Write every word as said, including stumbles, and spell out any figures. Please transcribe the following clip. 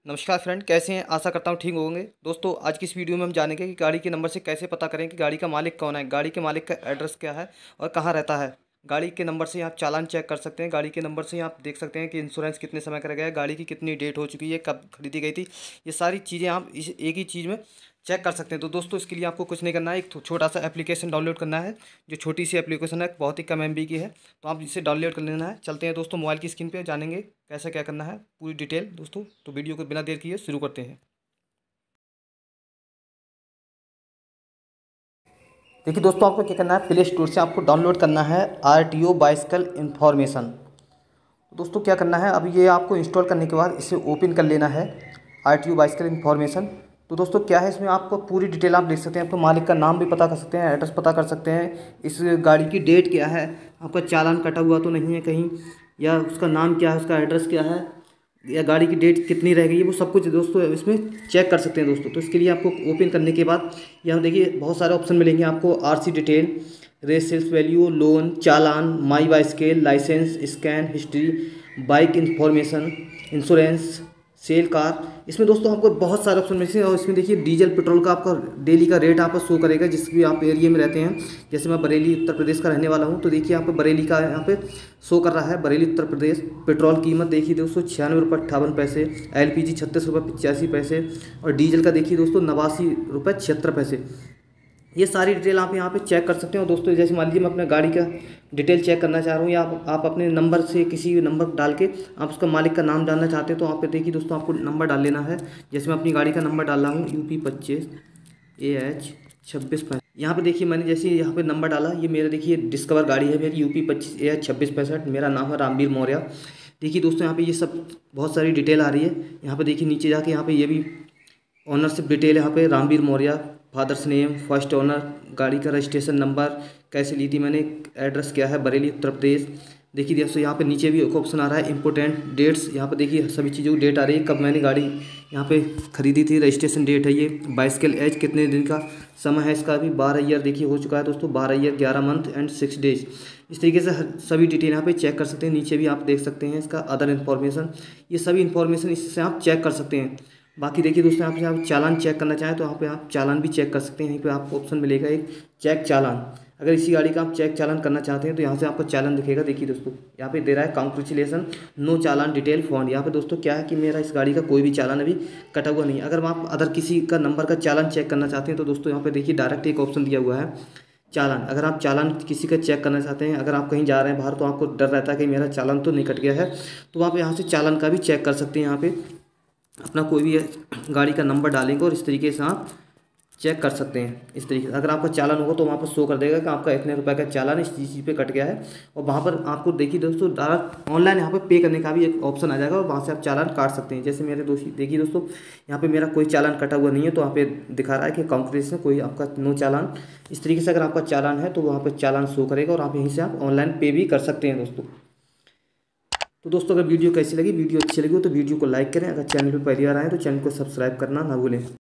नमस्कार फ्रेंड, कैसे हैं? आशा करता हूँ ठीक होंगे। दोस्तों, आज की इस वीडियो में हम जानेंगे कि गाड़ी के नंबर से कैसे पता करें कि गाड़ी का मालिक कौन है, गाड़ी के मालिक का एड्रेस क्या है और कहाँ रहता है। गाड़ी के नंबर से आप चालान चेक कर सकते हैं। गाड़ी के नंबर से आप देख सकते हैं कि इंश्योरेंस कितने समय का गया है, गाड़ी की कितनी डेट हो चुकी है, कब खरीदी गई थी। ये सारी चीज़ें आप इस एक ही चीज़ में चेक कर सकते हैं। तो दोस्तों, इसके लिए आपको कुछ नहीं करना है, एक छोटा सा एप्लीकेशन डाउनलोड करना है। जो छोटी सी एप्लीकेशन है, बहुत ही कम एम बी की है, तो आप इसे डाउनलोड कर लेना है। चलते हैं दोस्तों, मोबाइल की स्क्रीन पे जानेंगे कैसे क्या करना है, पूरी डिटेल दोस्तों। तो वीडियो को बिना देर किए शुरू करते हैं। देखिए दोस्तों, आपको क्या करना है, प्ले स्टोर से आपको डाउनलोड करना है R T O bicycle information. दोस्तों, क्या करना है, अब ये आपको इंस्टॉल करने के बाद इसे ओपन कर लेना है, R T O bicycle information. तो दोस्तों, क्या है, इसमें आपको पूरी डिटेल आप देख सकते हैं। आपको मालिक का नाम भी पता कर सकते हैं, एड्रेस पता कर सकते हैं, इस गाड़ी की डेट क्या है, आपका चालान कटा हुआ तो नहीं है कहीं, या उसका नाम क्या है, उसका एड्रेस क्या है, या गाड़ी की डेट कितनी रह गई है, वो सब कुछ दोस्तों इसमें चेक कर सकते हैं दोस्तों। तो इसके लिए आपको ओपन करने के बाद यहाँ देखिए बहुत सारे ऑप्शन मिलेंगे आपको। RC detail, resale value, loan, चालान, my bicycle, license, scan history, bike information, insurance, sell car. इसमें दोस्तों आपको बहुत सारे ऑप्शन मिलते हैं। और इसमें देखिए डीजल पेट्रोल का आपका डेली का रेट आपको शो करेगा, जिस भी आप एरिया में रहते हैं। जैसे मैं बरेली उत्तर प्रदेश का रहने वाला हूँ, तो देखिए यहाँ पे बरेली का यहाँ पे शो कर रहा है, बरेली उत्तर प्रदेश। पेट्रोल कीमत देखिए दोस्तों छियानवे रुपये अट्ठावन पैसे, एल पी जी छत्तीस रुपये पचासी पैसे, और डीजल का देखिए दोस्तों नवासी रुपये छिहत्तर पैसे। ये सारी डिटेल आप यहाँ पे चेक कर सकते हो दोस्तों। जैसे मान लीजिए मैं अपने गाड़ी का डिटेल चेक करना चाह रहा हूँ, या आप, आप अपने नंबर से किसी भी नंबर डाल के आप उसका मालिक का नाम डालना चाहते हैं, तो वहाँ पे देखिए दोस्तों आपको नंबर डाल लेना है। जैसे मैं अपनी गाड़ी का नंबर डाल रहा हूँ, यू पी पच्चीस ए एच छब्बीस पैंसठ। यहाँ पे देखिए मैंने जैसे यहाँ पे नंबर डाला, ये मेरा देखिए डिस्कवर गाड़ी है मेरी, यू पी पच्चीस ए एच छब्बीस पैंसठ। मेरा नाम है रामवीर मौर्य। देखिए दोस्तों, यहाँ पे ये सब बहुत सारी डिटेल आ रही है। यहाँ पे देखिए नीचे जाके यहाँ पे ये भी ओनरशिप डिटेल है, यहाँ पे Ramveer Maurya, father's name, first owner, गाड़ी का रजिस्ट्रेशन नंबर, कैसे ली थी मैंने, एड्रेस क्या है, बरेली उत्तर प्रदेश। देखिए दोस्तों, यहाँ पे नीचे भी एक ऑप्शन आ रहा है इंपॉर्टेंट डेट्स। यहाँ पे देखिए सभी चीज़ों की डेट आ रही है, कब मैंने गाड़ी यहाँ पे खरीदी थी, रजिस्ट्रेशन डेट है ये, बाइसिकल एज कितने दिन का समय है इसका, अभी बारह ईयर देखिए हो चुका है दोस्तों, बारह ईयर ग्यारह मंथ एंड सिक्स डेज। इस तरीके से सभी डिटेल यहाँ पे चेक कर सकते हैं। नीचे भी आप देख सकते हैं इसका अदर इन्फॉर्मेशन, ये सभी इन्फॉर्मेशन इससे आप चेक कर सकते हैं। बाकी देखिए दोस्तों, आप आप चालान चेक करना चाहें तो यहाँ पे आप चालान भी चेक कर सकते हैं। यहीं पे आपको ऑप्शन मिलेगा एक चेक चालान। अगर इसी गाड़ी का आप चेक चालान करना चाहते हैं तो यहाँ से आपको चालान दिखेगा। देखिए दोस्तों, यहाँ पे दे रहा है कांग्रेचुलेसन नो चालान डिटेल फाउंड। यहाँ पे दोस्तों क्या है कि मेरा इस गाड़ी का कोई भी चालान अभी कटा हुआ नहीं है। अगर आप अदर किसी का नंबर का चालान चेक करना चाहते हैं तो दोस्तों यहाँ पे देखिए डायरेक्ट एक ऑप्शन दिया हुआ है चालान। अगर आप चालान किसी का चेक करना चाहते हैं, अगर आप कहीं जा रहे हैं बाहर, तो आपको डर रहता है कि मेरा चालान तो नहीं कट गया है, तो आप यहाँ से चालान का भी चेक कर सकते हैं। यहाँ पे अपना कोई भी गाड़ी का नंबर डालेंगे और इस तरीके से आप चेक कर सकते हैं। इस तरीके से अगर आपका चालान होगा तो वहाँ पर शो कर देगा कि आपका इतने रुपए का चालान इस चीज़ पे कट गया है। और वहाँ पर आपको देखिए दोस्तों डायरेक्ट ऑनलाइन यहाँ पे पे करने का भी एक ऑप्शन आ जाएगा, और वहाँ से आप चालान काट सकते हैं। जैसे मेरे दोस्त देखिए दोस्तों, यहाँ पे मेरा कोई चालान कटा हुआ नहीं है, तो वहाँ पे दिखा रहा है कि कांग्रेस कोई आपका नो चालान। इस तरीके से अगर आपका चालान है तो वहाँ पर चालान शो करेगा, और आप यहीं से आप ऑनलाइन पे भी कर सकते हैं दोस्तों। तो दोस्तों, अगर वीडियो कैसी लगी, वीडियो अच्छी लगी हो तो वीडियो को लाइक करें। अगर चैनल पर पहली बार आए तो चैनल को सब्सक्राइब करना ना भूलें।